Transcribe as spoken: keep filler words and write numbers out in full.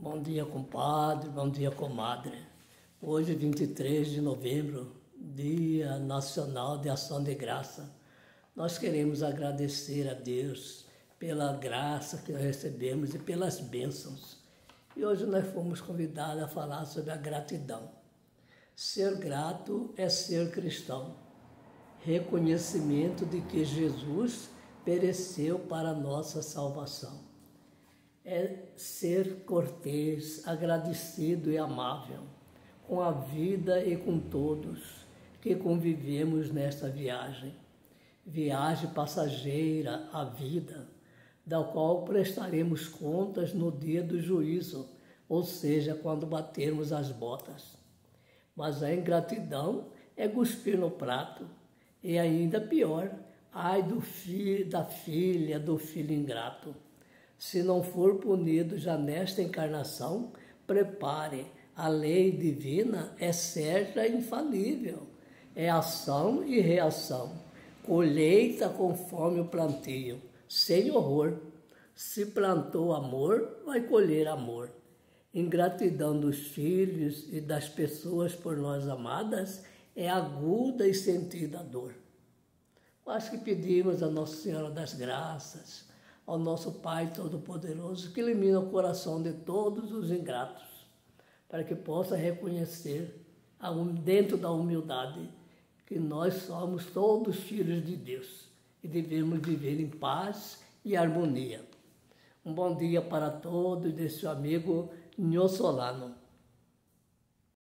Bom dia, compadre, bom dia, comadre. Hoje, vinte e três de novembro, Dia Nacional de Ação de Graça. Nós queremos agradecer a Deus pela graça que recebemos e pelas bênçãos. E hoje nós fomos convidados a falar sobre a gratidão. Ser grato é ser cristão. Reconhecimento de que Jesus pereceu para a nossa salvação. É ser cortês, agradecido e amável com a vida e com todos que convivemos nesta viagem. Viagem passageira, a vida, da qual prestaremos contas no dia do juízo, ou seja, quando batermos as botas. Mas a ingratidão é cuspir no prato, e ainda pior, ai do filho, da filha, do filho ingrato. Se não for punido já nesta encarnação, prepare, a lei divina é certa e infalível, é ação e reação, colheita conforme o plantio, sem horror. Se plantou amor, vai colher amor. Ingratidão dos filhos e das pessoas por nós amadas é aguda e sentida a dor. Acho que pedimos a Nossa Senhora das Graças, ao nosso Pai Todo-Poderoso, que elimina o coração de todos os ingratos, para que possa reconhecer, dentro da humildade, que nós somos todos filhos de Deus e devemos viver em paz e harmonia. Um bom dia para todos, desse amigo Nho Solano.